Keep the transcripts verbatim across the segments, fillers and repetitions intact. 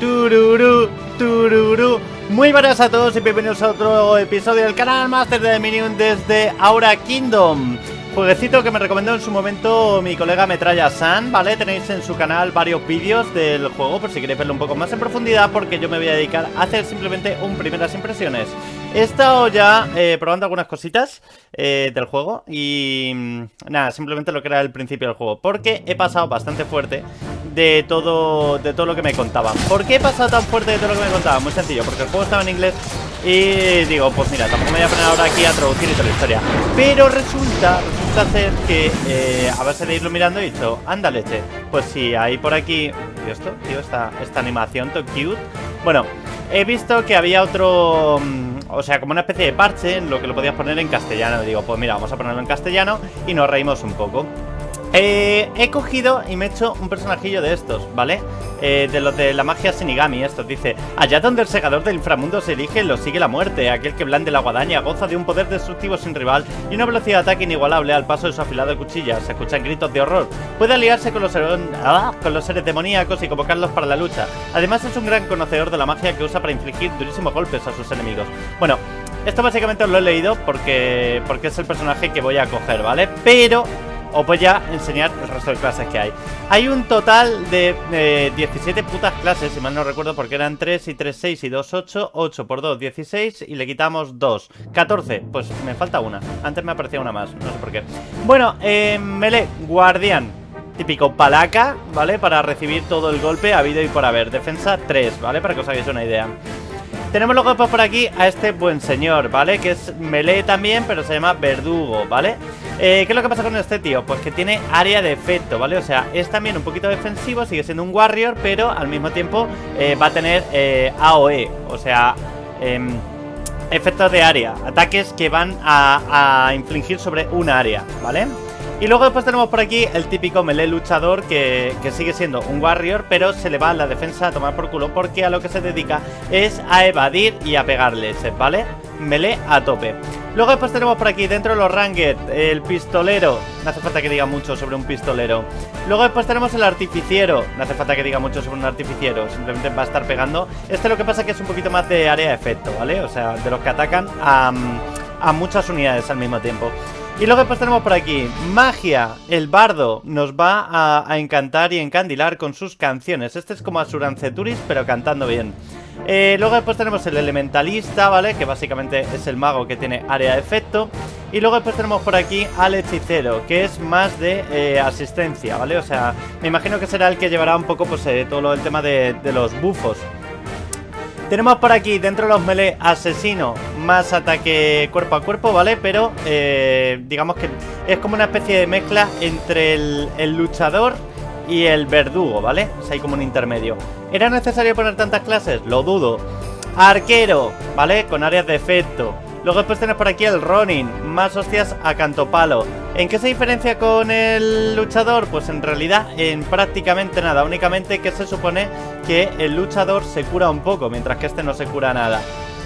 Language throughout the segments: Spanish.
tururú, tururú. Muy buenas a todos y bienvenidos a otro episodio del canal Master de Dominion desde Aura Kingdom. Jueguecito que me recomendó en su momento mi colega Metralla-san, ¿vale? Tenéis en su canal varios vídeos del juego por si queréis verlo un poco más en profundidad, porque yo me voy a dedicar a hacer simplemente un primeras impresiones. He estado ya eh, probando algunas cositas eh, del juego y nada, simplemente lo que era el principio del juego, porque he pasado bastante fuerte de todo, de todo lo que me contaban. ¿Por qué he pasado tan fuerte de todo lo que me contaban? Muy sencillo, porque el juego estaba en inglés y digo, pues mira, tampoco me voy a poner ahora aquí a traducir y toda la historia. Pero resulta, resulta ser que eh, a base de irlo mirando he dicho, anda leche, pues sí, ahí por aquí... ¿Y esto? Tío, esta, esta animación tan cute. Bueno, he visto que había otro... O sea, como una especie de parche en lo que lo podías poner en castellano. Y digo, pues mira, vamos a ponerlo en castellano y nos reímos un poco. Eh, he cogido y me he hecho un personajillo de estos, ¿vale? Eh, de los de la magia Shinigami, estos. Dice, allá donde el segador del inframundo se elige, lo sigue la muerte. Aquel que blande la guadaña goza de un poder destructivo sin rival y una velocidad de ataque inigualable al paso de su afilado cuchilla. Se escuchan gritos de horror. Puede aliarse con los, ah, con los seres demoníacos y convocarlos para la lucha. Además es un gran conocedor de la magia que usa para infligir durísimos golpes a sus enemigos. Bueno, esto básicamente os lo he leído porque, porque es el personaje que voy a coger, ¿vale? Pero... os voy a enseñar el resto de clases que hay. Hay un total de eh, diecisiete putas clases, si mal no recuerdo, porque eran tres y tres, seis y dos, ocho. ocho por dos, dieciséis y le quitamos dos. catorce, pues me falta una. Antes me aparecía una más, no sé por qué. Bueno, eh, melee, guardián. Típico palaca, ¿vale? Para recibir todo el golpe habido y por haber. Defensa tres, ¿vale? Para que os hagáis una idea. Tenemos luego pues por aquí a este buen señor, ¿vale? Que es melee también, pero se llama verdugo, ¿vale? Eh, ¿Qué es lo que pasa con este tío? Pues que tiene área de efecto, ¿vale? O sea, es también un poquito defensivo, sigue siendo un warrior, pero al mismo tiempo eh, va a tener eh, A O E, o sea, eh, efectos de área, ataques que van a, a infligir sobre un área, ¿vale? Y luego después tenemos por aquí el típico melee luchador que, que sigue siendo un warrior, pero se le va la defensa a tomar por culo porque a lo que se dedica es a evadir y a pegarles, ¿vale? Melee a tope. Luego después tenemos por aquí dentro de los ranged el pistolero, no hace falta que diga mucho sobre un pistolero. Luego después tenemos el artificiero, no hace falta que diga mucho sobre un artificiero, simplemente va a estar pegando. Este lo que pasa es que es un poquito más de área de efecto, ¿vale? O sea, de los que atacan a, a muchas unidades al mismo tiempo. Y luego después tenemos por aquí magia, el bardo nos va a, a encantar y encandilar con sus canciones. Este es como Asuranceturis pero cantando bien. eh, Luego después tenemos el elementalista, ¿vale? Que básicamente es el mago que tiene área de efecto. Y luego después tenemos por aquí al hechicero, que es más de eh, asistencia, ¿vale? O sea, me imagino que será el que llevará un poco pues eh, todo lo, el tema de, de los bufos. Tenemos por aquí, dentro de los melee, asesino, más ataque cuerpo a cuerpo, ¿vale? Pero, eh, digamos que es como una especie de mezcla entre el, el luchador y el verdugo, ¿vale? O sea, hay como un intermedio. ¿Era necesario poner tantas clases? Lo dudo. Arquero, ¿vale? Con áreas de efecto. Luego después tenemos por aquí el Ronin, más hostias a cantopalo. ¿En qué se diferencia con el luchador? Pues en realidad en prácticamente nada, únicamente que se supone que el luchador se cura un poco, mientras que este no se cura nada.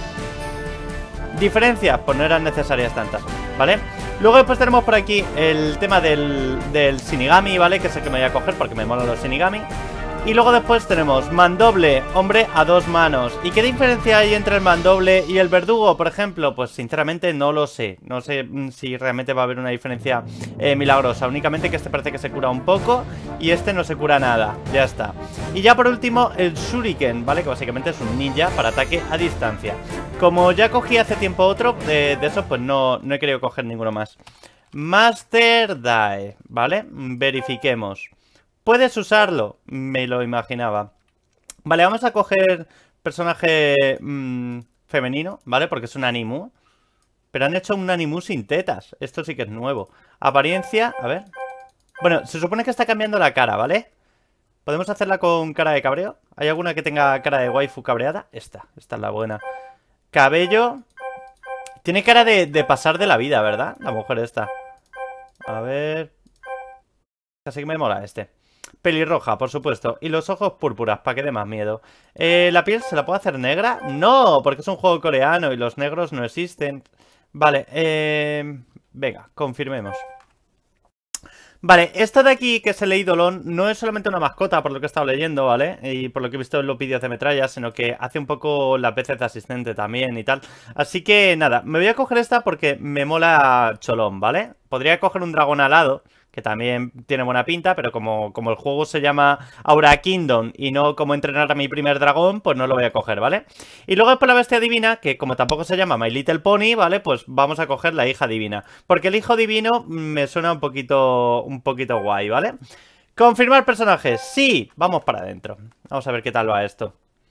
¿Diferencias? Pues no eran necesarias tantas, ¿vale? Luego después tenemos por aquí el tema del, del Shinigami, ¿vale? Que es el que me voy a coger porque me molan los Shinigami. Y luego después tenemos mandoble, hombre a dos manos. ¿Y qué diferencia hay entre el mandoble y el verdugo, por ejemplo? Pues sinceramente no lo sé. No sé si realmente va a haber una diferencia eh, milagrosa. Únicamente que este parece que se cura un poco y este no se cura nada. Ya está. Y ya por último el shuriken, ¿vale? Que básicamente es un ninja para ataque a distancia. Como ya cogí hace tiempo otro de, de esos, pues no, no he querido coger ninguno más. Master Die, ¿vale? Verifiquemos. ¿Puedes usarlo? Me lo imaginaba. Vale, vamos a coger personaje mmm, femenino, ¿vale? Porque es un animu. Pero han hecho un animu sin tetas. Esto sí que es nuevo. Apariencia, a ver. Bueno, se supone que está cambiando la cara, ¿vale? ¿Podemos hacerla con cara de cabreo? ¿Hay alguna que tenga cara de waifu cabreada? Esta, esta es la buena. Cabello. Tiene cara de, de pasar de la vida, ¿verdad? La mujer esta. A ver. Casi que me mola este. Pelirroja, por supuesto. Y los ojos púrpuras, para que dé más miedo. eh, ¿La piel se la puedo hacer negra? No, porque es un juego coreano y los negros no existen. Vale, eh... venga, confirmemos. Vale, esto de aquí que es el Eidolon no es solamente una mascota por lo que he estado leyendo, ¿vale? Y por lo que he visto en los vídeos de metralla, sino que hace un poco las veces de asistente también y tal. Así que nada, me voy a coger esta porque me mola cholón, ¿vale? Podría coger un dragón alado, que también tiene buena pinta, pero como, como el juego se llama Aura Kingdom y no como entrenar a mi primer dragón, pues no lo voy a coger, ¿vale? Y luego después la bestia divina, que como tampoco se llama My Little Pony, ¿vale? Pues vamos a coger la hija divina. Porque el hijo divino me suena un poquito, un poquito guay, ¿vale? Confirmar personajes, sí, vamos para adentro. Vamos a ver qué tal va esto.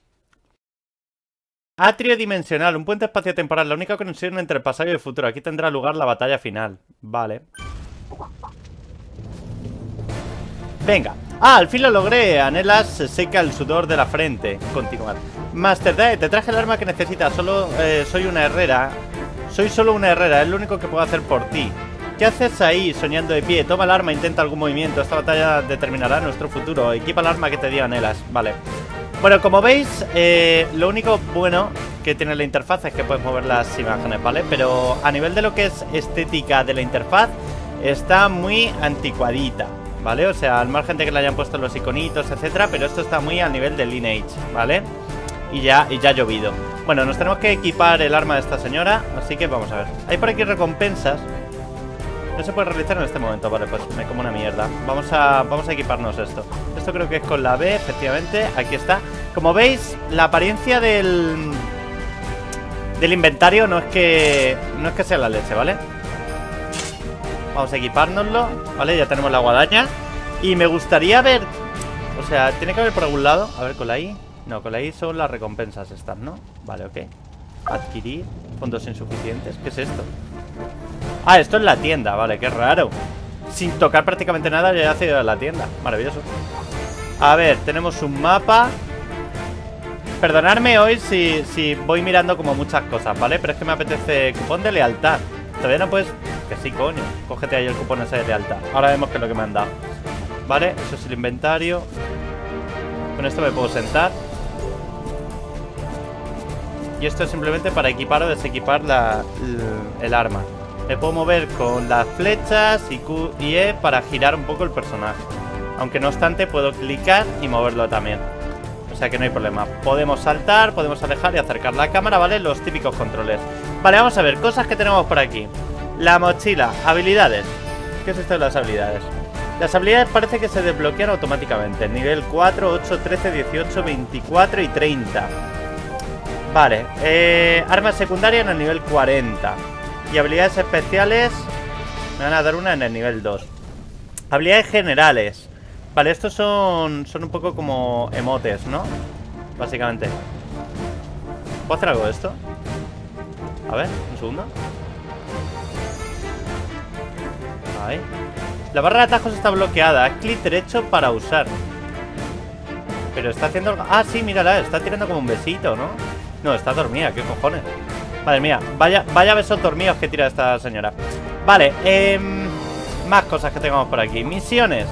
Atrio dimensional, un puente espacio-temporal, la única conexión entre el pasado y el futuro. Aquí tendrá lugar la batalla final. Vale. Venga. Ah, al fin lo logré. Anelas se seca el sudor de la frente. Continuar. Master Dai, te traje el arma que necesitas. Solo eh, soy una herrera. Soy solo una herrera. Es lo único que puedo hacer por ti. ¿Qué haces ahí, soñando de pie? Toma el arma, intenta algún movimiento. Esta batalla determinará nuestro futuro. Equipa el arma que te dio Anelas. Vale. Bueno, como veis, eh, lo único bueno que tiene la interfaz es que puedes mover las imágenes, ¿vale? Pero a nivel de lo que es estética de la interfaz, está muy anticuadita, ¿vale? O sea, al margen de que le hayan puesto los iconitos, etcétera, pero esto está muy al nivel de Lineage, ¿vale? Y ya, y ya ha llovido. Bueno, nos tenemos que equipar el arma de esta señora, así que vamos a ver. Hay por aquí recompensas. No se puede realizar en este momento, vale, pues me como una mierda. Vamos a, vamos a equiparnos esto. Esto creo que es con la B, efectivamente, aquí está. Como veis, la apariencia del del inventario no es que no es que sea la leche, ¿vale? Vamos a equipárnoslo, ¿vale? Ya tenemos la guadaña. Y me gustaría ver, o sea, tiene que haber por algún lado. A ver, con la I. No, con la I son las recompensas estas, ¿no? Vale, ok. Adquirir fondos insuficientes. ¿Qué es esto? Ah, esto es la tienda, vale, qué raro. Sin tocar prácticamente nada ya he accedido a la tienda. Maravilloso. A ver, tenemos un mapa. Perdonadme hoy si, si voy mirando como muchas cosas, ¿vale? Pero es que me apetece cupón de lealtad. Todavía no puedes... Que sí, coño. Cógete ahí el cupón ese de lealtad. Ahora vemos qué es lo que me han dado. Vale, eso es el inventario. Con esto me puedo sentar. Y esto es simplemente para equipar o desequipar la, el, el arma. Me puedo mover con las flechas y Q y E para girar un poco el personaje. Aunque no obstante puedo clicar y moverlo también. O sea que no hay problema. Podemos saltar, podemos alejar y acercar la cámara, ¿vale? Los típicos controles. Vale, vamos a ver, cosas que tenemos por aquí. La mochila, habilidades. ¿Qué es esto de las habilidades? Las habilidades parece que se desbloquean automáticamente. Nivel cuatro, ocho, trece, dieciocho, veinticuatro y treinta. Vale, eh, armas secundarias en el nivel cuarenta. Y habilidades especiales me van a dar una en el nivel dos. Habilidades generales. Vale, estos son, son un poco como emotes, ¿no? Básicamente. ¿Puedo hacer algo de esto? A ver, un segundo. Ahí. La barra de atajos está bloqueada. Haz clic derecho para usar. Pero está haciendo algo... Ah, sí, mírala, está tirando como un besito, ¿no? No, está dormida, ¿qué cojones? Madre mía, vaya, vaya besos dormidos que tira esta señora. Vale, eh, más cosas que tengamos por aquí. Misiones.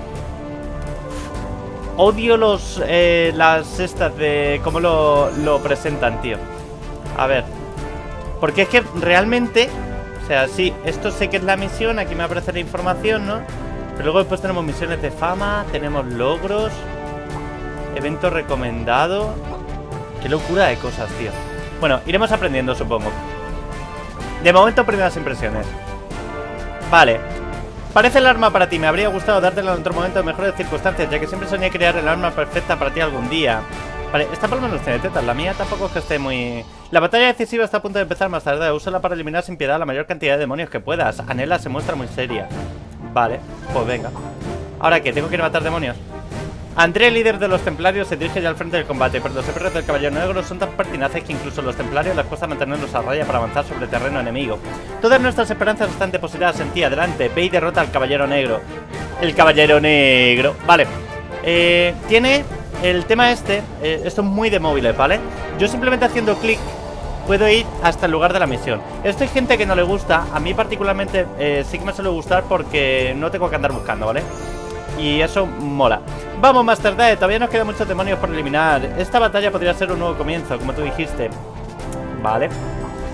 Odio los eh, las estas de cómo lo, lo presentan, tío. A ver. Porque es que realmente, o sea, sí, esto sé que es la misión. Aquí me aparece la información, ¿no? Pero luego después tenemos misiones de fama. Tenemos logros. Evento recomendado. Qué locura de cosas, tío. Bueno, iremos aprendiendo, supongo. De momento, primeras impresiones. Vale. Parece el arma para ti. Me habría gustado dártela en otro momento de mejores circunstancias, ya que siempre soñé crear el arma perfecta para ti algún día. Vale, esta por lo menos tiene tetas. La mía tampoco es que esté muy... La batalla decisiva está a punto de empezar más tarde. Úsala para eliminar sin piedad la mayor cantidad de demonios que puedas. Anela se muestra muy seria. Vale, pues venga. ¿Ahora qué? ¿Tengo que ir a matar demonios? André, líder de los templarios, se dirige ya al frente del combate, pero los perros del caballero negro son tan pertinaces que incluso los templarios les cuesta mantenerlos a raya para avanzar sobre terreno enemigo. Todas nuestras esperanzas están depositadas en ti. Adelante, ve y derrota al caballero negro. El caballero negro. Vale. Eh, tiene el tema este. Eh, esto es muy de móviles, ¿vale? Yo simplemente haciendo clic puedo ir hasta el lugar de la misión. Esto hay gente que no le gusta. A mí particularmente eh, sí que me suele gustar porque no tengo que andar buscando, ¿vale? Y eso mola. Vamos, Master Dai, todavía nos quedan muchos demonios por eliminar. Esta batalla podría ser un nuevo comienzo, como tú dijiste. Vale.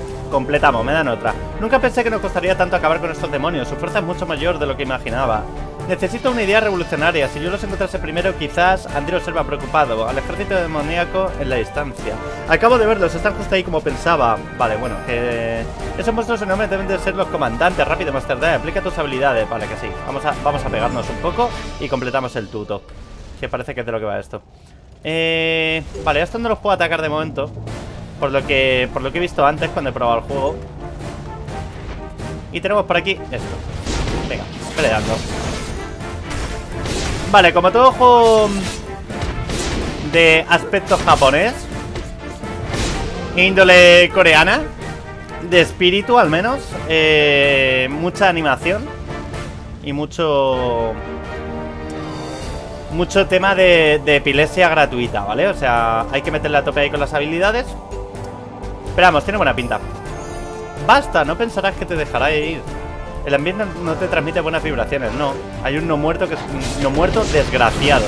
Completamos, me dan otra. Nunca pensé que nos costaría tanto acabar con estos demonios. Su fuerza es mucho mayor de lo que imaginaba. Necesito una idea revolucionaria. Si yo los encontrase primero, quizás André observa preocupado al ejército demoníaco en la distancia. Acabo de verlos, están justo ahí como pensaba. Vale, bueno, que... esos monstruos enormes deben de ser los comandantes. Rápido, Master D, aplica tus habilidades. Vale, que sí. Vamos a, vamos a pegarnos un poco y completamos el tuto. Que parece que es de lo que va esto. Eh... Vale, estos no los puedo atacar de momento. Por lo que, por lo que he visto antes cuando he probado el juego. Y tenemos por aquí esto. Venga, peleando. Vale, como todo juego de aspecto japonés, índole coreana, de espíritu al menos, eh, mucha animación y mucho mucho tema de, de epilepsia gratuita, ¿vale? O sea, hay que meterle a tope ahí con las habilidades. Pero vamos, tiene buena pinta. Basta, no pensarás que te dejará ir. El ambiente no te transmite buenas vibraciones, no. Hay un no muerto que es un no muerto desgraciado.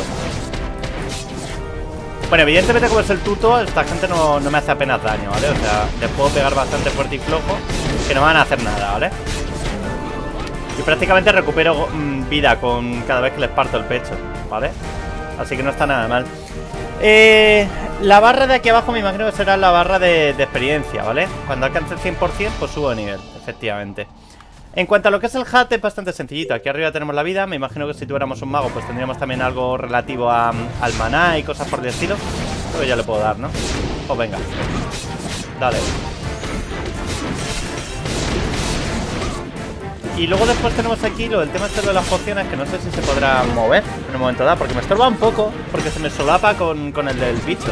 Bueno, evidentemente como es el tuto, esta gente no, no me hace apenas daño, ¿vale? O sea, les puedo pegar bastante fuerte y flojo, que no me van a hacer nada, ¿vale? Y prácticamente recupero mmm, vida con cada vez que les parto el pecho, ¿vale? Así que no está nada mal. Eh, la barra de aquí abajo me imagino que será la barra de, de experiencia, ¿vale? Cuando alcance el cien por cien, pues subo de nivel, efectivamente. En cuanto a lo que es el hat, es bastante sencillito. Aquí arriba tenemos la vida. Me imagino que si tuviéramos un mago, pues tendríamos también algo relativo a, al maná y cosas por el estilo. Pero ya le puedo dar, ¿no? Pues venga. Dale. Y luego después tenemos aquí lo del tema este de las pociones, que no sé si se podrá mover en un momento dado, porque me estorba un poco, porque se me solapa con, con el del bicho.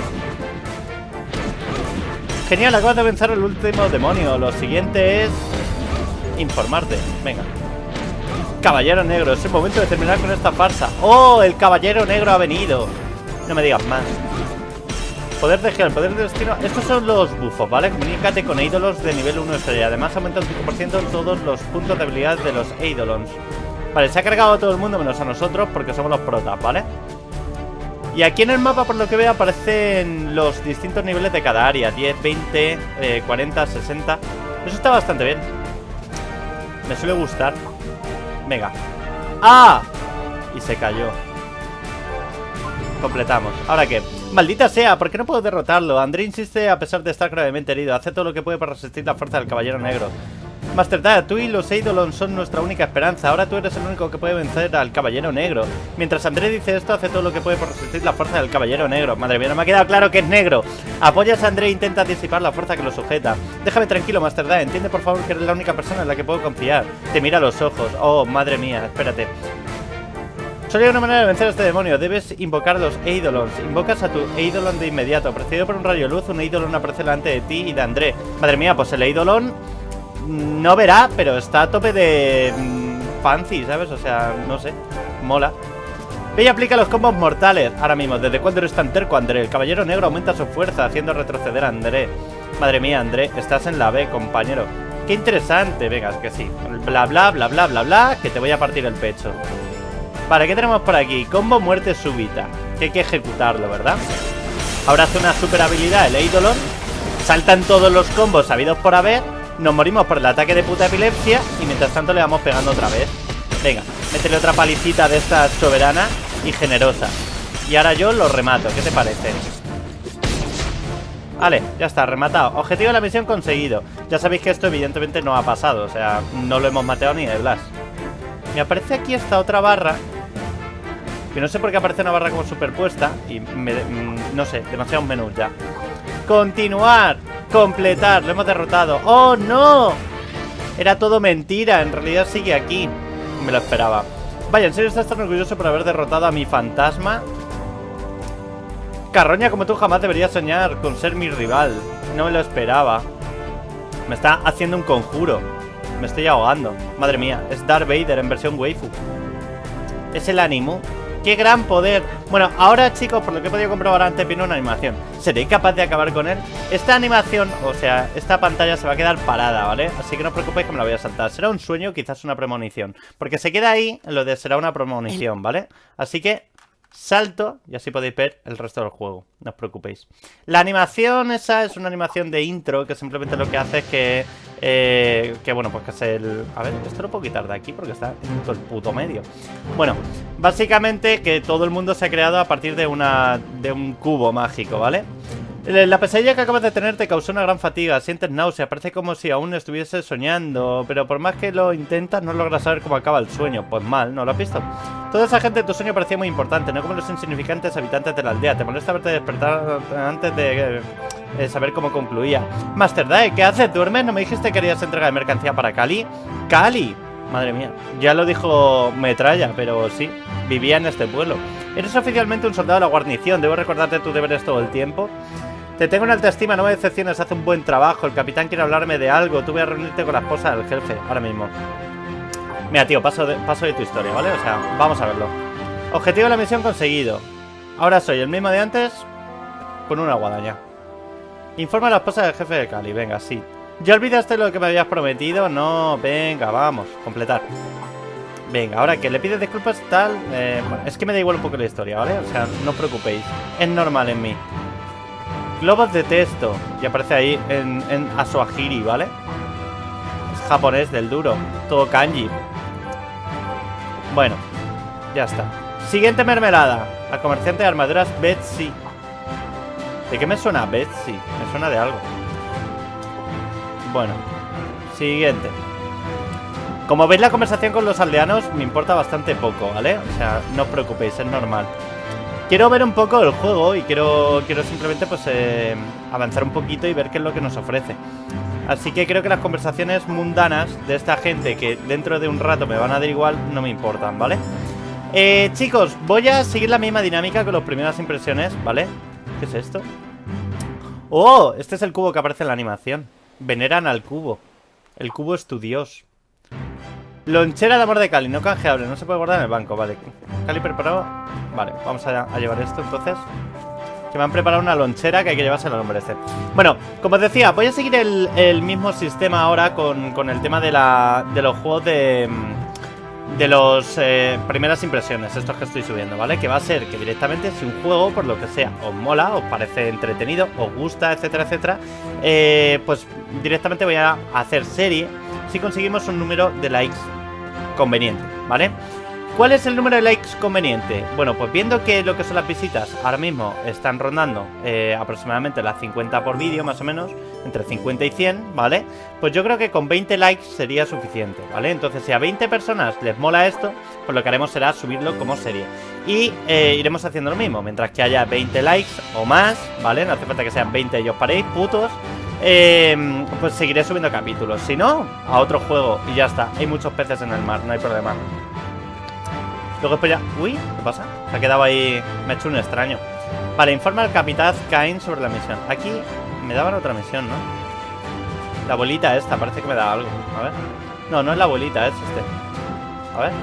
Genial, acabas de vencer el último demonio. Lo siguiente es... informarte, venga. Caballero negro, es el momento de terminar con esta farsa. ¡Oh! El caballero negro ha venido. No me digas más. Poder de gel, poder de destino. Estos son los bufos, ¿vale? Comunícate con ídolos de nivel uno estrella. Además aumenta un cinco por ciento todos los puntos de habilidad de los eidolons. Vale, se ha cargado a todo el mundo menos a nosotros porque somos los protas, ¿vale? Y aquí en el mapa, por lo que veo, aparecen los distintos niveles de cada área. diez, veinte, eh, cuarenta, sesenta. Eso está bastante bien. Me suele gustar. Venga. ¡Ah! Y se cayó. Completamos. ¿Ahora qué? ¡Maldita sea! ¿Por qué no puedo derrotarlo? André insiste a pesar de estar gravemente herido. Hace todo lo que puede para resistir la fuerza del caballero negro. Master Dad, tú y los Eidolons son nuestra única esperanza. Ahora tú eres el único que puede vencer al caballero negro. Mientras André dice esto, hace todo lo que puede para resistir la fuerza del caballero negro. Madre mía, no me ha quedado claro que es negro. Apoyas a André e intenta disipar la fuerza que lo sujeta. Déjame tranquilo, Master Dad. Entiende por favor que eres la única persona en la que puedo confiar. Te mira a los ojos. Oh, madre mía, espérate. Solo hay una manera de vencer a este demonio. Debes invocar a los Eidolons. Invocas a tu Eidolon de inmediato. Precedido por un rayo de luz, un Eidolon aparece delante de ti y de André. Madre mía, pues el Eidolon no verá, pero está a tope de mmm, fancy, ¿sabes? O sea, no sé, mola. Ve y aplica los combos mortales. Ahora mismo, ¿desde cuándo eres tan terco, André? El caballero negro aumenta su fuerza, haciendo retroceder a André. Madre mía, André, estás en la B, compañero. Qué interesante, venga, que sí. Bla, bla, bla, bla, bla, bla, que te voy a partir el pecho. Vale, ¿qué tenemos por aquí? Combo muerte súbita, que hay que ejecutarlo, ¿verdad? Ahora hace una super habilidad el Eidolon. Saltan todos los combos habidos por haber. Nos morimos por el ataque de puta epilepsia. Y mientras tanto le vamos pegando otra vez. Venga, métele otra palicita de esta soberana y generosa. Y ahora yo lo remato, ¿qué te parece? Vale, ya está, rematado. Objetivo de la misión conseguido. Ya sabéis que esto evidentemente no ha pasado. O sea, no lo hemos mateado ni de Blas. Me aparece aquí esta otra barra, que no sé por qué aparece una barra como superpuesta. Y me, no sé, demasiados menús ya. Continuar, completar, lo hemos derrotado. ¡Oh, no! Era todo mentira, en realidad sigue aquí. Me lo esperaba. Vaya, ¿en serio estás tan orgulloso por haber derrotado a mi fantasma? Carroña, como tú jamás deberías soñar con ser mi rival. No me lo esperaba. Me está haciendo un conjuro. Me estoy ahogando. Madre mía, es Darth Vader en versión waifu. Es el ánimo. ¡Qué gran poder! Bueno, ahora chicos, por lo que he podido comprobar antes, viene una animación. ¿Seré capaz de acabar con él? Esta animación, o sea, esta pantalla se va a quedar parada, ¿vale? Así que no os preocupéis que me la voy a saltar. Será un sueño, quizás una premonición. Porque se queda ahí lo de será una premonición, ¿vale? Así que salto y así podéis ver el resto del juego. No os preocupéis. La animación esa es una animación de intro que simplemente lo que hace es que... Eh, que bueno, pues que es el... A ver, esto lo puedo quitar de aquí porque está en todo el puto medio. Bueno, básicamente que todo el mundo se ha creado a partir de una de un cubo mágico, ¿vale? La pesadilla que acabas de tener te causó una gran fatiga, sientes náusea, parece como si aún estuvieses soñando, pero por más que lo intentas no logras saber cómo acaba el sueño. Pues mal, ¿no lo has visto? Toda esa gente de tu sueño parecía muy importante, no como los insignificantes habitantes de la aldea. Te molesta verte despertar antes de eh, saber cómo concluía. Master Dae, ¿qué haces? ¿Duermes? ¿No me dijiste que querías entrega de mercancía para Cali? ¡Cali! Madre mía, ya lo dijo Metralla, pero sí, vivía en este pueblo. Eres oficialmente un soldado de la guarnición, debo recordarte tus deberes todo el tiempo. Te tengo en alta estima, no me decepciones, hace un buen trabajo. El capitán quiere hablarme de algo. Tú voy a reunirte con la esposa del jefe, ahora mismo. Mira, tío, paso de, paso de tu historia, ¿vale? O sea, vamos a verlo. Objetivo de la misión conseguido. Ahora soy el mismo de antes, con una guadaña. Informa a la esposa del jefe de Cali, venga, sí. ¿Ya olvidaste lo que me habías prometido? No, venga, vamos, completar. Venga, ahora que le pides disculpas tal... Eh, es que me da igual un poco la historia, ¿vale? O sea, no os preocupéis. Es normal en mí. Globos de texto. Y aparece ahí en, en Asuagiri, ¿vale? Es japonés del duro. Todo kanji. Bueno, ya está. Siguiente mermelada. La comerciante de armaduras Betsy. ¿De qué me suena Betsy? Me suena de algo. Bueno, siguiente. Como veis, la conversación con los aldeanos me importa bastante poco, ¿vale? O sea, no os preocupéis, es normal. Quiero ver un poco el juego y quiero, quiero simplemente pues eh, avanzar un poquito y ver qué es lo que nos ofrece. Así que creo que las conversaciones mundanas de esta gente que dentro de un rato me van a dar igual, no me importan, ¿vale? Eh, chicos, voy a seguir la misma dinámica con las primeras impresiones, ¿vale? ¿Qué es esto? ¡Oh! Este es el cubo que aparece en la animación. Veneran al cubo. El cubo es tu dios. Lonchera de amor de Cali, no canjeable, no se puede guardar en el banco, vale. Cali preparado. Vale, vamos a, a llevar esto entonces. Que me han preparado una lonchera que hay que llevarse al hombre este. Bueno, como os decía, voy a seguir el, el mismo sistema ahora con, con el tema de, la, de los juegos de... De los eh, primeras impresiones, estos que estoy subiendo, ¿vale? Que va a ser que directamente si un juego, por lo que sea, os mola, os parece entretenido, os gusta, etcétera, etcétera, eh, pues directamente voy a hacer serie si conseguimos un número de likes conveniente, ¿vale? ¿Cuál es el número de likes conveniente? Bueno, pues viendo que lo que son las visitas ahora mismo están rondando eh, aproximadamente las cincuenta por vídeo, más o menos, entre cincuenta y cien, ¿vale? Pues yo creo que con veinte likes sería suficiente, ¿vale? Entonces, si a veinte personas les mola esto, pues lo que haremos será subirlo como serie. Y eh, iremos haciendo lo mismo, mientras que haya veinte likes o más, ¿vale? No hace falta que sean veinte y os paréis, putos. Eh, pues seguiré subiendo capítulos. Si no, a otro juego y ya está. Hay muchos peces en el mar, no hay problema. Luego después ya... Uy, ¿qué pasa? Se ha quedado ahí... Me ha hecho un extraño. Vale, informa al capitán Cain sobre la misión. Aquí me daban otra misión, ¿no? La bolita esta, parece que me da algo. A ver. No, no es la bolita, es este. A ver.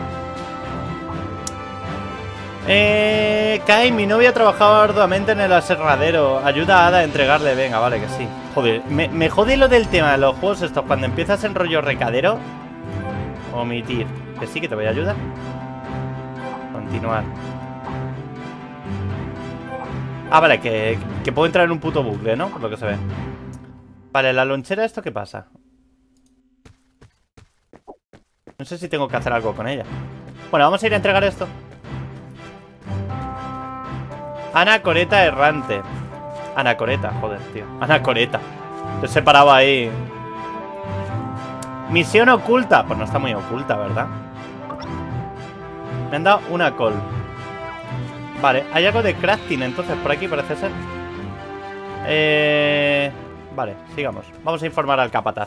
Eh... Cain, mi novia ha trabajado arduamente en el aserradero. Ayuda a Ada a entregarle. Venga, vale, que sí. Joder, me, me jode lo del tema de los juegos estos. Cuando empiezas en rollo recadero. Omitir. Que sí, que te voy a ayudar. Continuar. Ah, vale, que, que puedo entrar en un puto bucle, ¿no? Por lo que se ve. Vale, la lonchera, ¿esto qué pasa? No sé si tengo que hacer algo con ella. Bueno, vamos a ir a entregar esto. Anacoreta errante. Anacoreta, joder, tío. Anacoreta. Te he separado ahí. Misión oculta. Pues no está muy oculta, ¿verdad? Me han dado una call. Vale, hay algo de crafting entonces por aquí parece ser. Eh... Vale, sigamos. Vamos a informar al capataz.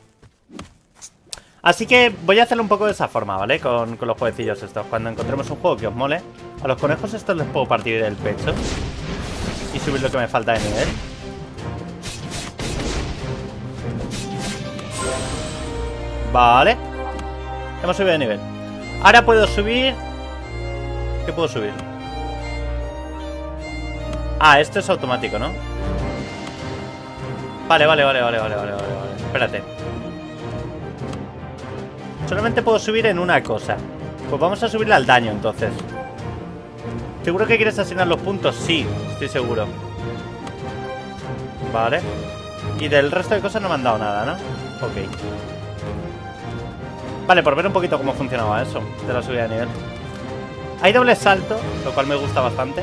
Así que voy a hacerlo un poco de esa forma, ¿vale? Con, con los jueguecillos estos. Cuando encontremos un juego que os mole, a los conejos estos les puedo partir del pecho y subir lo que me falta de nivel. Vale. Hemos subido de nivel. Ahora puedo subir... ¿Qué puedo subir? Ah, esto es automático, ¿no? Vale, vale, vale, vale, vale, vale, vale, vale. Espérate. Solamente puedo subir en una cosa. Pues vamos a subirle al daño, entonces. ¿Seguro que quieres asignar los puntos? Sí, estoy seguro. Vale. Y del resto de cosas no me han dado nada, ¿no? Ok. Vale, por ver un poquito cómo funcionaba eso de la subida de nivel. Hay doble salto, lo cual me gusta bastante.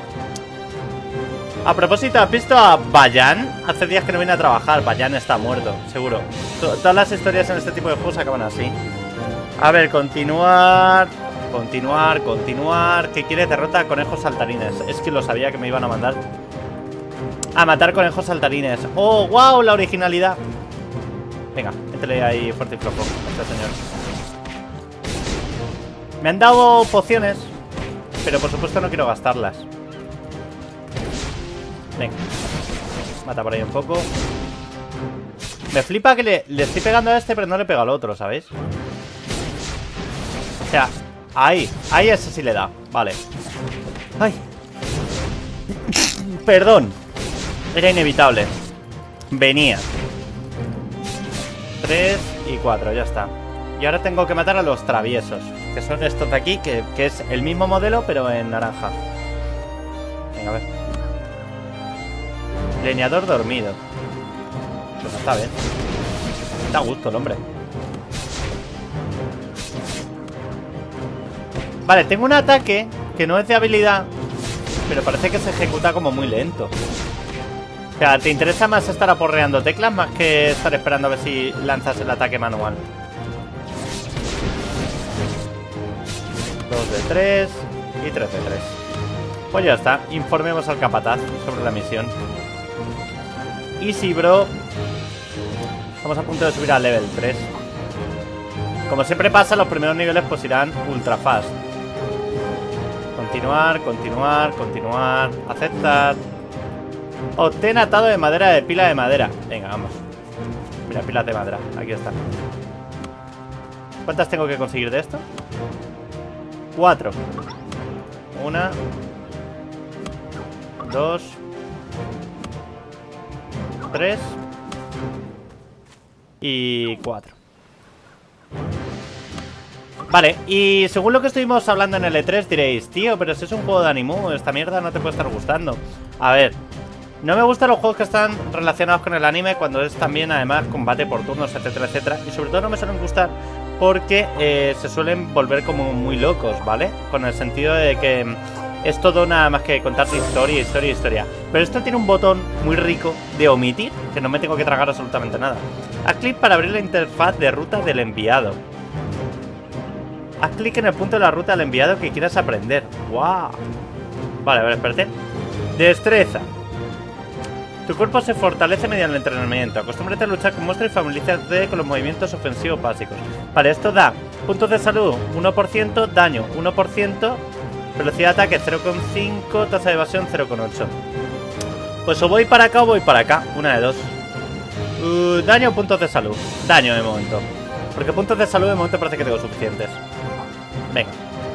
A propósito, ¿has visto a Bayan? Hace días que no viene a trabajar. Bayan está muerto, seguro. Todas las historias en este tipo de juegos acaban así. A ver, continuar. Continuar, continuar. ¿Qué quieres? Derrota a conejos saltarines. Es que lo sabía que me iban a mandar a matar conejos saltarines. ¡Oh, wow! La originalidad. Venga, métele ahí fuerte y flojo a este señor. Me han dado pociones, pero por supuesto no quiero gastarlas. Venga. Mata por ahí un poco. Me flipa que le, le estoy pegando a este, pero no le pego al otro, ¿sabéis? O sea, ahí. Ahí ese sí le da. Vale. Ay. Perdón. Era inevitable. Venía. Tres y cuatro, ya está. Y ahora tengo que matar a los traviesos, que son estos de aquí, que, que es el mismo modelo, pero en naranja. Venga, a ver. Leñador dormido. Pues está bien. Da gusto el hombre. Vale, tengo un ataque que no es de habilidad, pero parece que se ejecuta como muy lento. O sea, ¿te interesa más estar aporreando teclas más que estar esperando a ver si lanzas el ataque manual? Dos de tres y tres de tres. Pues ya está, informemos al capataz sobre la misión. Easy, bro. Estamos a punto de subir al level tres. Como siempre pasa, los primeros niveles pues irán ultra fast. Continuar, continuar, continuar. Aceptar. Obtén atado de madera de pila de madera. Venga, vamos. Mira, pilas de madera, aquí está. ¿Cuántas tengo que conseguir de esto? Cuatro. Una. Dos. Tres. Y cuatro. Vale, y según lo que estuvimos hablando en el E tres diréis, tío, pero si es un juego de Animu, esta mierda no te puede estar gustando. A ver, no me gustan los juegos que están relacionados con el anime cuando es también, además, combate por turnos, etcétera, etcétera. Y sobre todo no me suelen gustar porque eh, se suelen volver como muy locos, ¿vale? Con el sentido de que es todo nada más que contarte historia, historia, historia. Pero esto tiene un botón muy rico de omitir, que no me tengo que tragar absolutamente nada. Haz clic para abrir la interfaz de ruta del enviado. Haz clic en el punto de la ruta del enviado que quieras aprender. ¡Wow! Vale, a ver, espérate. Destreza. Tu cuerpo se fortalece mediante el entrenamiento. Acostúmbrate a luchar con monstruos y familiarízate con los movimientos ofensivos básicos. Vale, esto da puntos de salud uno por ciento, daño uno por ciento, velocidad de ataque cero coma cinco, tasa de evasión cero coma ocho. Pues o voy para acá o voy para acá. Una de dos. Uh, daño o puntos de salud. Daño de momento. Porque puntos de salud de momento parece que tengo suficientes. Venga.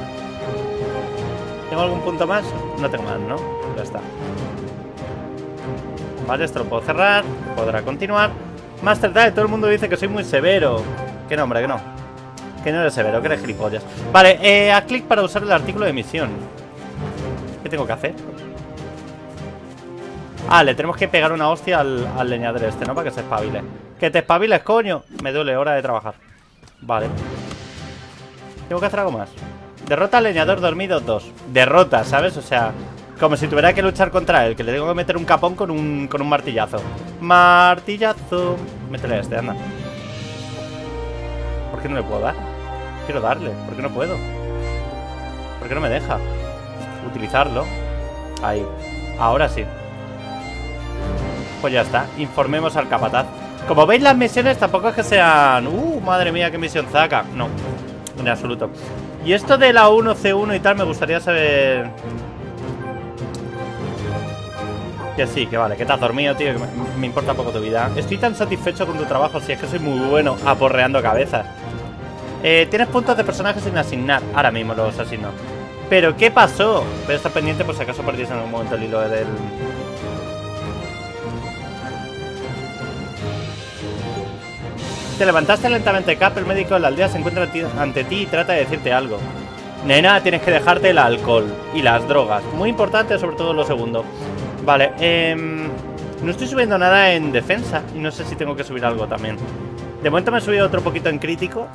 ¿Tengo algún punto más? No tengo más, ¿no? Ya está. Vale, esto lo puedo cerrar. Podrá continuar. Master Die, todo el mundo dice que soy muy severo. Que no, hombre, que no. Que no eres severo, que eres gilipollas. Vale, eh, haz clic para usar el artículo de misión. ¿Qué tengo que hacer? Ah, le tenemos que pegar una hostia al, al leñador este, ¿no? Para que se espabile. ¡Que te espabiles, coño! Me duele, hora de trabajar. Vale. ¿Tengo que hacer algo más? Derrota al leñador dormido dos. Derrota, ¿sabes? O sea, como si tuviera que luchar contra él. Que le tengo que meter un capón con un, con un martillazo. Martillazo. Métele a este, anda. ¿Por qué no le puedo dar? Quiero darle. ¿Por qué no puedo? ¿Por qué no me deja utilizarlo? Ahí. Ahora sí. Pues ya está. Informemos al capataz. Como veis, las misiones tampoco es que sean... Uh, madre mía, qué misión zaca. No, en absoluto. Y esto de la uno C uno y tal, me gustaría saber... Que sí, que vale, que te has dormido, tío, que me, me importa poco tu vida. Estoy tan satisfecho con tu trabajo, si es que soy muy bueno aporreando cabezas. Eh, tienes puntos de personajes sin asignar. Ahora mismo los asigno. Pero, ¿qué pasó? Voy a estar pendiente por si acaso perdís en algún momento el hilo del... Te levantaste lentamente, Cap. El médico de la aldea se encuentra ante ti y trata de decirte algo. Nena, tienes que dejarte el alcohol y las drogas. Muy importante, sobre todo lo segundo. Vale, eh, no estoy subiendo nada en defensa. Y no sé si tengo que subir algo también. De momento me he subido otro poquito en crítico.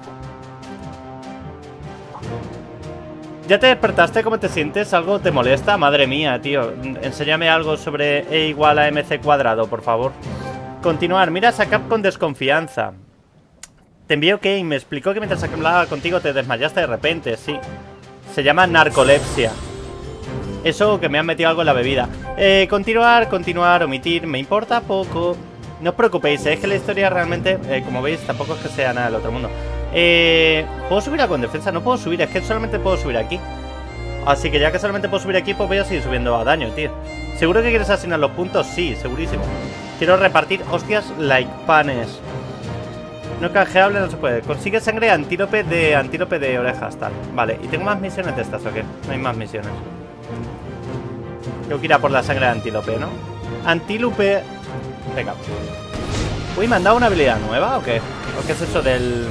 ¿Ya te despertaste? ¿Cómo te sientes? ¿Algo te molesta? Madre mía, tío. Enséñame algo sobre E igual a mc cuadrado, por favor. Continuar. Miras a Cap con desconfianza. Te envío que me explicó que mientras hablaba contigo te desmayaste de repente. Sí. Se llama narcolepsia. Eso, que me han metido algo en la bebida. Eh, continuar, continuar, omitir. Me importa poco. No os preocupéis, ¿eh? Es que la historia realmente, eh, como veis, tampoco es que sea nada del otro mundo. Eh, ¿Puedo subir a con defensa? No puedo subir, es que solamente puedo subir aquí. Así que ya que solamente puedo subir aquí, pues voy a seguir subiendo a daño, tío. ¿Seguro que quieres asignar los puntos? Sí, segurísimo. Quiero repartir hostias like panes. No canjeable, no se puede. Consigue sangre antílope de antílope de orejas, tal. Vale, ¿y tengo más misiones de estas o qué? No hay más misiones. Tengo que ir a por la sangre de antílope, ¿no? Antílope. Venga. Uy, ¿me han dado una habilidad nueva o qué? ¿O qué es eso del...?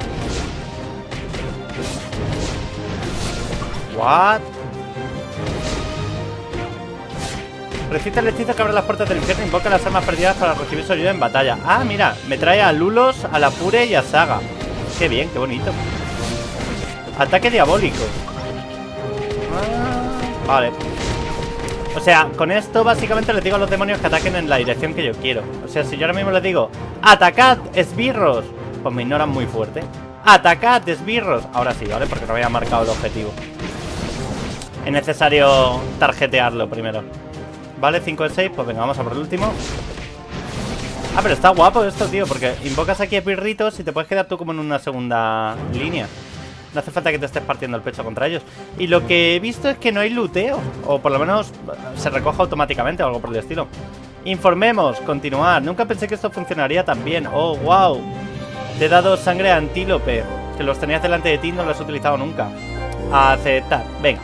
What? Recita el hechizo que abre las puertas del infierno. Invoca las almas perdidas para recibir su ayuda en batalla. Ah, mira, me trae a Lulos, a la Pure y a Saga. Qué bien, qué bonito. Ataque diabólico. Ah, vale. O sea, con esto básicamente les digo a los demonios que ataquen en la dirección que yo quiero. O sea, si yo ahora mismo les digo ¡atacad, esbirros! Pues me ignoran muy fuerte. ¡Atacad, esbirros! Ahora sí, ¿vale? Porque no había marcado el objetivo. Es necesario tarjetearlo primero. Vale, cinco de seis, pues venga, vamos a por el último. Ah, pero está guapo esto, tío, porque invocas aquí esbirritos y te puedes quedar tú como en una segunda línea. No hace falta que te estés partiendo el pecho contra ellos. Y lo que he visto es que no hay looteo. O por lo menos se recoge automáticamente o algo por el estilo. Informemos, continuar. Nunca pensé que esto funcionaría tan bien. Oh, wow. Te he dado sangre a antílope. Que los tenías delante de ti y no los has utilizado nunca. Aceptar, venga.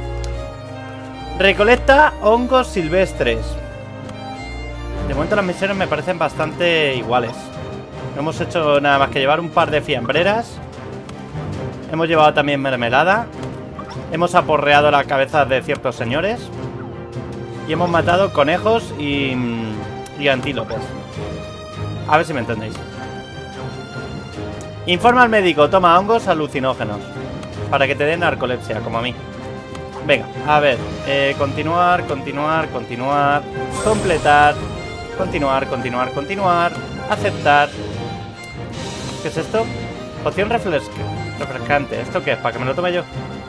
Recolecta hongos silvestres. De momento las misiones me parecen bastante iguales. No hemos hecho nada más que llevar un par de fiambreras. Hemos llevado también mermelada. Hemos aporreado la cabeza de ciertos señores. Y hemos matado conejos y, y antílopes. A ver si me entendéis. Informa al médico, toma hongos alucinógenos para que te den narcolepsia, como a mí. Venga, a ver, eh, continuar, continuar, continuar. Completar. Continuar, continuar, continuar. Aceptar. ¿Qué es esto? Poción refresca. refrescante. ¿Esto qué es? ¿Para que me lo tome yo?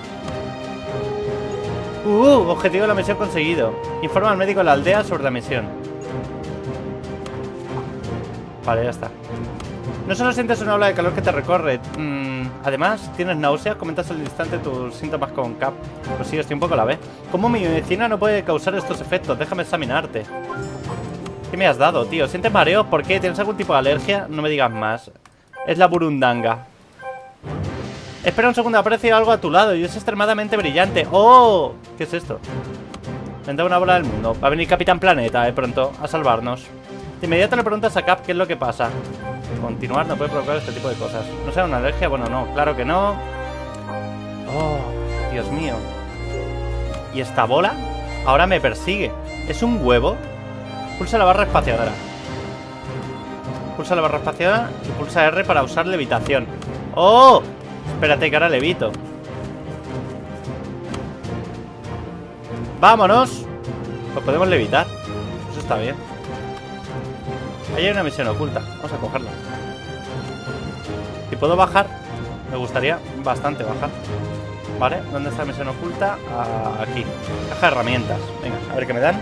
Uh, objetivo de la misión conseguido. Informa al médico de la aldea sobre la misión. Vale, ya está. No solo sientes una ola de calor que te recorre. Mm, además, tienes náuseas. Comentas al instante tus síntomas con Cap. Pues sí, estoy un poco a la vez. ¿Cómo mi medicina no puede causar estos efectos? Déjame examinarte. ¿Qué me has dado, tío? ¿Sientes mareos? ¿Por qué? ¿Tienes algún tipo de alergia? No me digas más. Es la burundanga. Espera un segundo, aprecio algo a tu lado y es extremadamente brillante. ¡Oh! ¿Qué es esto? Vendrá una bola del mundo. Va a venir Capitán Planeta, eh, pronto, a salvarnos. De inmediato le preguntas a Cap qué es lo que pasa. Continuar no puede provocar este tipo de cosas. ¿No será una alergia? Bueno, no, claro que no. Oh, Dios mío. ¿Y esta bola? Ahora me persigue. ¿Es un huevo? Pulsa la barra espaciadora. Pulsa la barra espaciadora y pulsa R para usar levitación. ¡Oh! Espérate que ahora levito. ¡Vámonos! Pues podemos levitar. Eso está bien. Ahí hay una misión oculta. Vamos a cogerla. Si puedo bajar, me gustaría bastante bajar. Vale, ¿dónde está la misión oculta? Ah, aquí. Caja de herramientas. Venga, a ver qué me dan.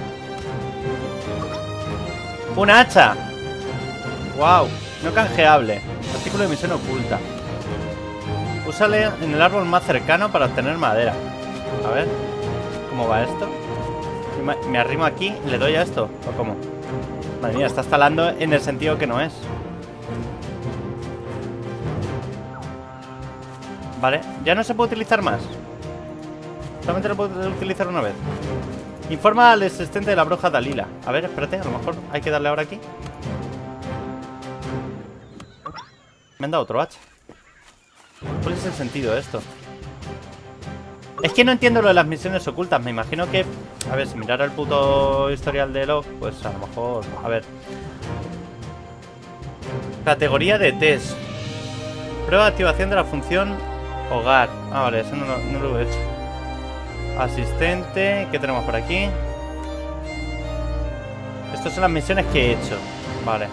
¡Un hacha! ¡Wow! No canjeable. Artículo de misión oculta. Úsale en el árbol más cercano para obtener madera. A ver, ¿cómo va esto? Me arrimo aquí, ¿le doy a esto? ¿O cómo? Madre mía, está instalando en el sentido que no es. Vale, ya no se puede utilizar más. Solamente lo puedo utilizar una vez. Informa al asistente de la bruja Dalila. A ver, espérate, a lo mejor hay que darle ahora aquí. Me han dado otro hacha. ¿Cuál es el sentido de esto? Es que no entiendo lo de las misiones ocultas. Me imagino que... A ver, si mirara el puto historial de log, pues a lo mejor... A ver. Categoría de test. Prueba de activación de la función hogar. Ah, vale, eso no, lo- no lo he hecho. Asistente. ¿Qué tenemos por aquí? Estas son las misiones que he hecho. Vale.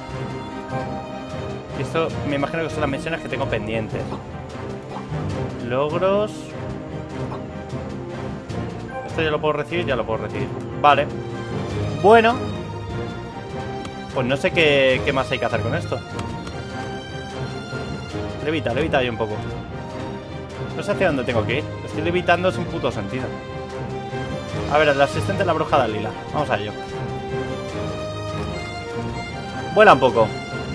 Y esto me imagino que son las misiones que tengo pendientes. Logros. Esto ya lo puedo recibir, ya lo puedo recibir. Vale. Bueno. Pues no sé qué, qué más hay que hacer con esto. Levita, levita ahí un poco. No sé hacia dónde tengo que ir. Estoy levitando sin puto sentido. A ver, el asistente de la bruja Dalila. Vamos a ello. Vuela un poco.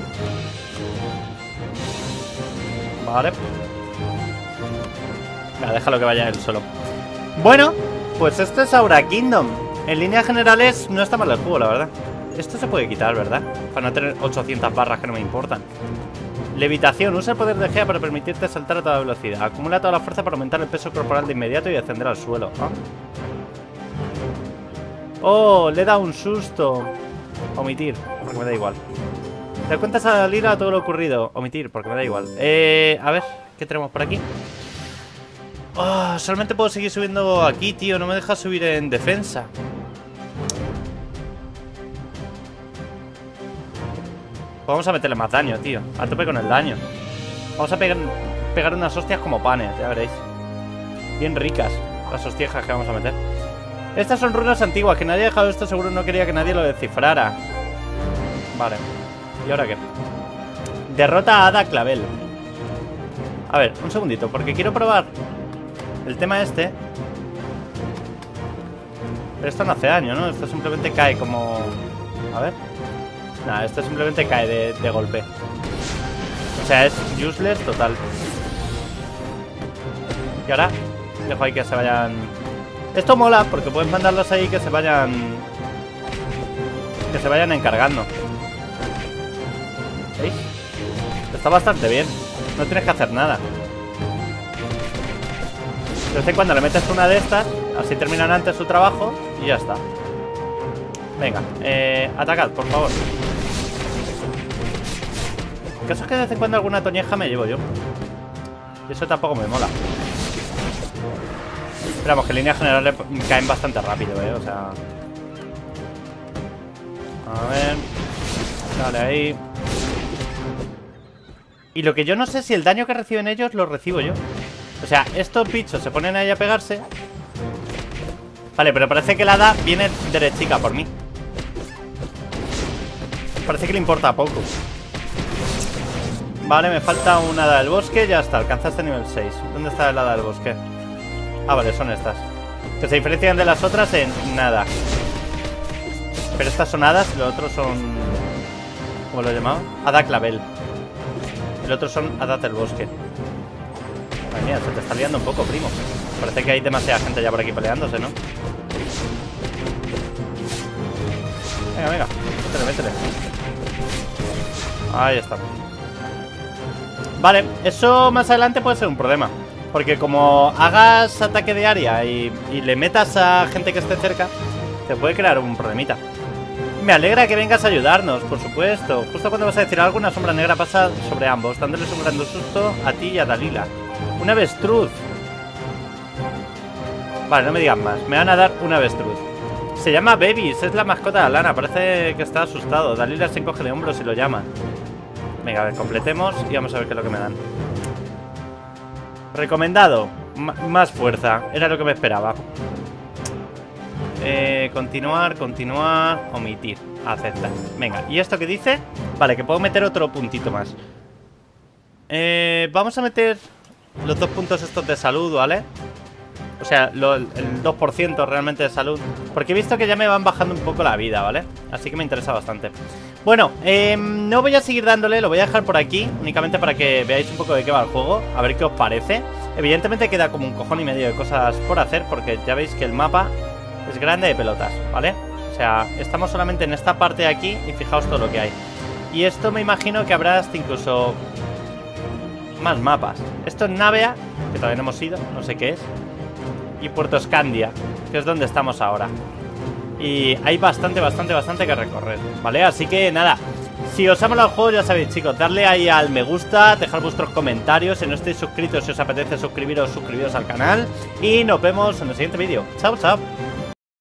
Vale. Venga, déjalo que vaya él solo. Bueno, pues esto es Aura Kingdom. En líneas generales no está mal el juego, la verdad. Esto se puede quitar, ¿verdad? Para no tener ochocientas barras que no me importan. Levitación. Usa el poder de Gea para permitirte saltar a toda velocidad. Acumula toda la fuerza para aumentar el peso corporal de inmediato y descender al suelo. ¿Ah? Oh, le da un susto. Omitir, porque me da igual. Te cuentas a Dalila todo lo ocurrido. Omitir, porque me da igual. Eh, a ver, ¿qué tenemos por aquí? Oh, solamente puedo seguir subiendo aquí, tío. No me deja subir en defensa. Vamos a meterle más daño, tío. A tope con el daño. Vamos a pegar, pegar unas hostias como panes, ya veréis. Bien ricas las hostiejas que vamos a meter. Estas son runas antiguas. Que nadie ha dejado esto, seguro no quería que nadie lo descifrara. Vale. ¿Y ahora qué? Derrota a Ada Clavel. A ver, un segundito, porque quiero probar el tema este. Pero esto no hace daño, ¿no? Esto simplemente cae como... A ver. Nada, esto simplemente cae de, de golpe. O sea, es useless total. Y ahora dejo ahí que se vayan... Esto mola porque puedes mandarlos ahí que se vayan... Que se vayan encargando. ¿Veis? Está bastante bien. No tienes que hacer nada. De vez en cuando le metes una de estas, así terminan antes su trabajo y ya está. Venga, eh, atacad, por favor. El caso es que de vez en cuando alguna toñeja me llevo yo. Y eso tampoco me mola. Pero vamos, que en líneas generales caen bastante rápido, eh, o sea... A ver... Dale ahí... Y lo que yo no sé es si el daño que reciben ellos lo recibo yo. O sea, estos bichos se ponen ahí a pegarse. Vale, pero parece que la hada viene derechica por mí. Parece que le importa poco. Vale, me falta una hada del bosque. Ya está, alcanzaste nivel seis. ¿Dónde está el hada del bosque? Ah, vale, son estas. Que se diferencian de las otras en nada. Pero estas son hadas y los otros son... ¿Cómo lo he llamado? Hada Clavel. El otro son hadas del bosque. Madre mía, se te está liando un poco, primo. Parece que hay demasiada gente ya por aquí peleándose, ¿no? Venga, venga, métele, métele. Ahí está. Vale, eso más adelante puede ser un problema. Porque como hagas ataque de área y, y le metas a gente que esté cerca, te puede crear un problemita. Me alegra que vengas a ayudarnos, por supuesto. Justo cuando vas a decir algo, una sombra negra pasa sobre ambos, dándoles un gran susto a ti y a Dalila. Una avestruz. Vale, no me digan más. Me van a dar una avestruz. Se llama Babies, es la mascota de Lana. Parece que está asustado. Dalila se encoge de hombros y lo llama. Venga, a ver, completemos y vamos a ver qué es lo que me dan. Recomendado. M- más fuerza. Era lo que me esperaba. Eh, continuar, continuar, omitir, aceptar. Venga, ¿y esto qué dice? Vale, que puedo meter otro puntito más. eh, Vamos a meter los dos puntos estos de salud, ¿vale? O sea, lo, el dos por ciento realmente de salud. Porque he visto que ya me van bajando un poco la vida, ¿vale? Así que me interesa bastante. Bueno, eh, no voy a seguir dándole, lo voy a dejar por aquí. Únicamente para que veáis un poco de qué va el juego. A ver qué os parece. Evidentemente queda como un cojón y medio de cosas por hacer, porque ya veis que el mapa es grande de pelotas, ¿vale? O sea, estamos solamente en esta parte de aquí y fijaos todo lo que hay. Y esto me imagino que habrá hasta incluso más mapas. Esto es Navea, que todavía no hemos ido, no sé qué es. y Puerto Escandia, que es donde estamos ahora. Y hay bastante, bastante, bastante que recorrer, ¿vale? Así que nada, si os ha molado el juego, ya sabéis, chicos, darle ahí al me gusta, dejar vuestros comentarios. Si no estáis suscritos, si os apetece suscribiros, suscribiros al canal. Y nos vemos en el siguiente vídeo. Chao, chao.